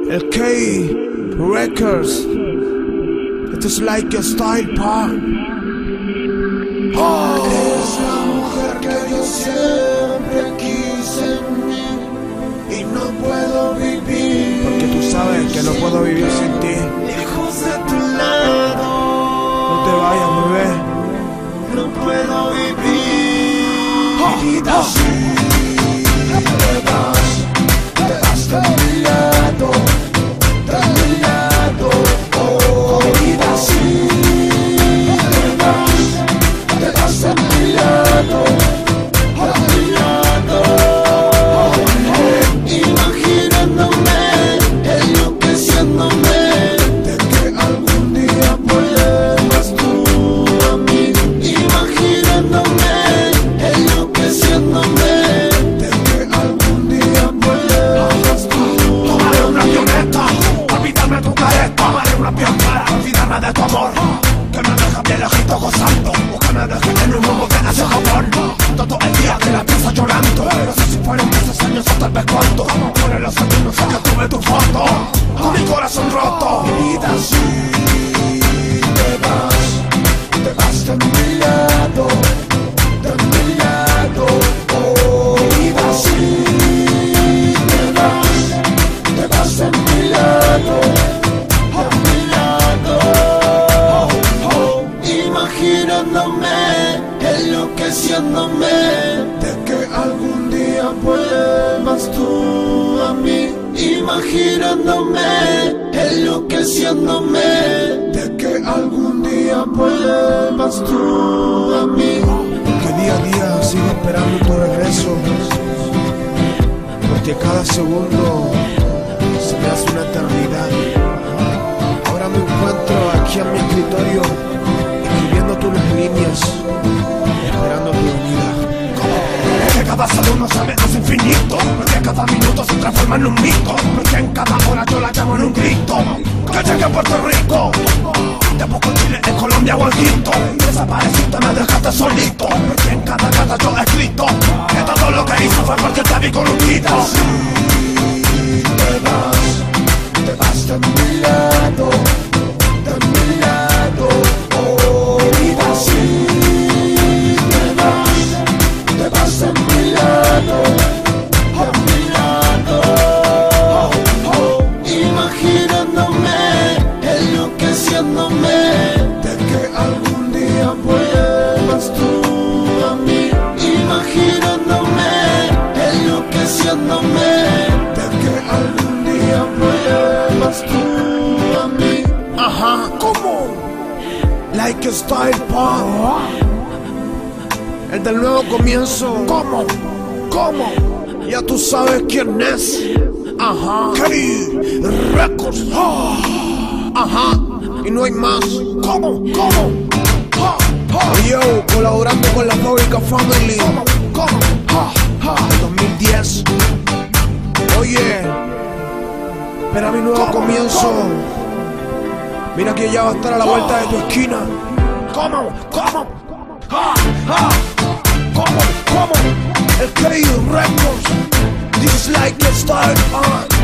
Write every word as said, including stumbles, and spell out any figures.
El K Records. Esto es Like a Style, pa. Oh. Es la mujer que yo siempre quise en mí y no puedo vivir. Porque tú sabes que no puedo vivir sin ti. Lejos de tu lado, no te vayas, bebé. No puedo vivir. Oh. Mi vida así. Te vas, te vas de mi lado, de mi lado. Oh, mi vida así. Te vas, te vas de mi lado, de mi lado. Oh, imaginándome, enloqueciéndome, de que algún día vuelvas tú a mí. Imaginándome, enloqueciéndome. De tu amor, que me deja bien lejito gozando, o que me deje en un mundo que nace Japón. Todo el día que la pienso llorando, no sé si fueron meses, años o tal vez cuánto. Por los segundos en que tuve tu foto, con mi corazón roto. Mi vida así, te vas, te vas de mi lado, de mi lado. Oh, mi vida así, te vas, te vas de mi lado. Imaginándome, enloqueciéndome, de que algún día vuelvas tú a mí. Imaginándome, enloqueciéndome, de que algún día vuelvas tú a mí. Que día a día sigo esperando tu regreso, porque cada segundo se me hace una eternidad. Ahora me encuentro aquí en mi escritorio, escribiendo tus líneas, esperando tu venida. Porque cada segundo se me hace infinito, porque cada minuto se transforma en un mito, porque en cada hora yo la llamo en un grito. Que llegue a Puerto Rico, te busco en Chile, en Colombia o en Quito. Desapareciste, me dejaste solito, porque en cada carta yo he escrito que todo lo que hice fue porque te vi con un grito. Te vas, te vas de mi lado, de mi lado. Oh, mi vida así, te vas, te vas de mi lado, de mi lado. Oh, oh, imaginándome, enloqueciéndome, de que algún día vuelvas tú a mí. Imaginándome, enloqueciéndome, de que algún día vuelvas tú a mí. Ajá, ¿cómo? Like a Style, pa. El del nuevo comienzo. ¿Cómo? ¿Cómo? Ya tú sabes quién es. Ajá. K Records. Oh. Ajá. Y no hay más. ¿Cómo? ¿Cómo? Oh. Oh. Yo, colaborando con la Fábrica Family. ¿Cómo? ¿Cómo? Oh. Oh. En dos mil diez. Oye, espera mi nuevo ¿Cómo? comienzo. ¿Cómo? Mira que ya va a estar a la vuelta de tu esquina. ¿Cómo? ¿Cómo? Ah, ah. ¿Cómo? ¿Cómo? El K Records. This is Like a Style.